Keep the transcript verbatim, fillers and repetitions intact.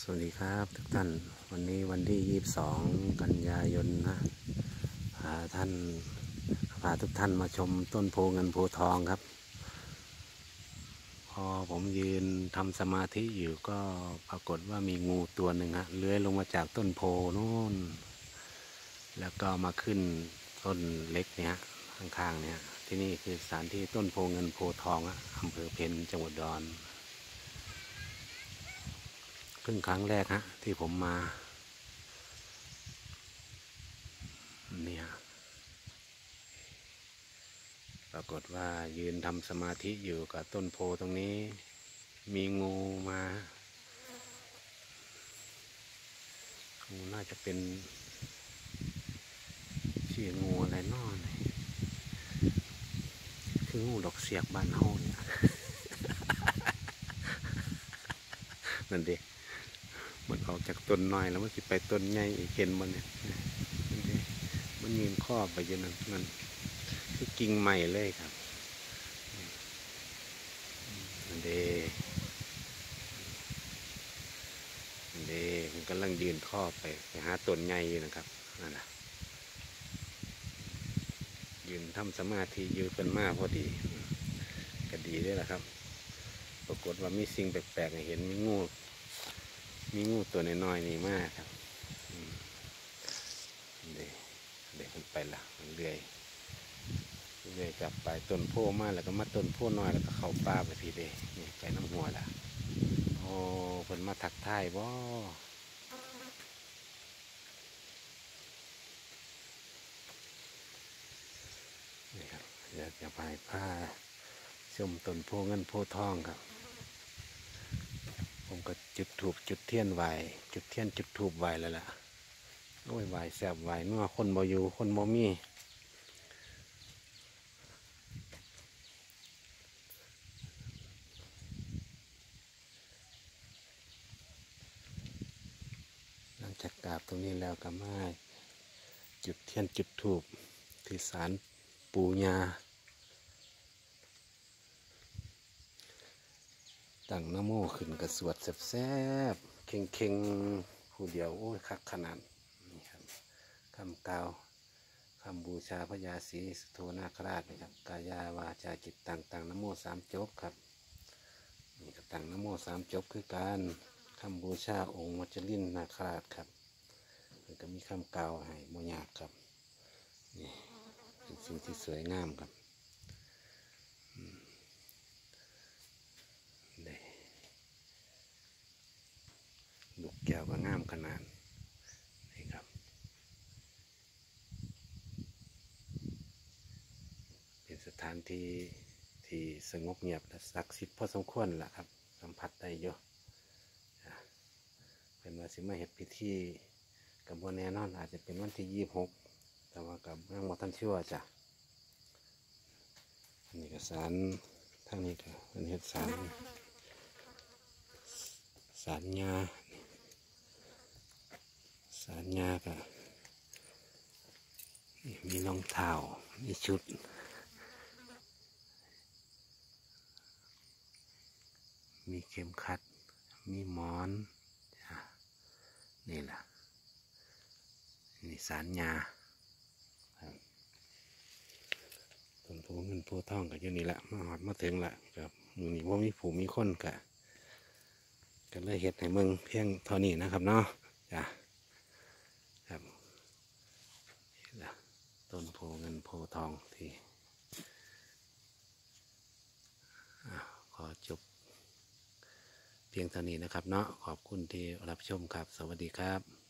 สวัสดีครับทุกท่านวันนี้วันที่ยี่สิบสองกันยายนนะพาท่านพาทุกท่านมาชมต้นโพเงินโพทองครับพอผมยืนทำสมาธิอยู่ก็ปรากฏว่ามีงูตัวหนึ่งฮะเลื้อยลงมาจากต้นโพนู่นแล้วก็มาขึ้นต้นเล็กเนี่ยข้างๆเนี่ยที่นี่คือสถานที่ต้นโพเงินโพทองอะอำเภอเพ็ญจังหวัดอุดรเพิ่งครั้งแรกฮะที่ผมมาเนี่ยปรากฏว่ายืนทำสมาธิอยู่กับต้นโพตรงนี้มีงูมางูน่าจะเป็นชื่องูอะไรน้อนี่คืองูดอกเสียกบ้านเฮาเนี่ย นั่นดิมันออกจากต้นน้อยแล้วมันสิไปต้นใหญ่อีกเห็นมันเนี่ยมันยืนข้อไปอยู่นั่นมันคือกิ่งใหม่เลยครับนั่นเดนั่นเดมันกำลังยืนข้อไปไปหาต้นใหญ่อยู่นะครับนั่นแหละยืนทำสมาธิยืนเป็นมาพอดีก็ดีด้วยแหละครับปรากฏว่ามีสิ่งแปลกๆเห็นมีงูมีงูตัวน้อยๆนี่มากครับเด็กเด็กมันไปละมันเลื่อยเลื่อยกลับไปต้นโพมาแล้วก็มาต้นโพน้อยแล้วก็เข้าป่าไปพี่เด็กนี่ไปน้ำหัวละโอ้เพิ่นมาทักทายบ่นี่ครับอยากจะพายผ้าชมต้นโพเงินโพทองครับผมก็จุดถูกจุดเทียนไหวจุดเทียนจุดถูกไหวแล้วล่ะโอ้ยไหวแสบไหวเมื่อคนบ่อยู่คนบ่มีหลังจากกราบตรงนี้แล้วก็มาจุดเทียนจุดถูกที่ศาลปู่ย่าตั้งนะโมขึ้นกระสวดแซ่บๆเข่งเข่งผู้เดียวโอ้ยคักขนาดนี่ครับคำกล่าวคำบูชาพระยาศรีสุโธนาคราชนะครับกายาวาจาจิตต่างต่างนะโมสามจบครับนี่ก็ต่างนะโมสามจบคือการคำบูชาองค์มัจจลินนาคราชครับมันก็มีคำกล่าวให้โมยากครับนี่เป็นสิ่งที่สวยงามครับลูกแก้วก็งามขนาดนี่ครับเป็นสถานที่ที่สงบเงียบและศักดิ์สิทธิ์พอสมควรล่ะครับสัมผัสได้เยอะเป็นว่าสิมาเฮ็ดพิธีกับวันแน่นอนอาจจะเป็นวันที่ยี่สิบหกแต่ว่ากับยังบ่ทันเชื่อจ้ะนี่ก็ศาลทั้งนี้ก็เป็นเฮ็ดศาลศาลญาศาลญาก็มีรองเท้ามีชุดมีเข็มขัดมีหมอนนี่แหละนี่ศาลญาต้นโพเงินโพทองก็อยู่นี่แหละมาหอดมาถึงละกับมือนี่ว่ามีผู้มีคนกะก็เลยเห็ดให้เมืองเพียงเท่านี้นะครับเนาะจ้ะครับต้นโพเงินโพทองที่ขอจบเพียงเท่านี้นะครับเนาะขอบคุณที่รับชมครับสวัสดีครับ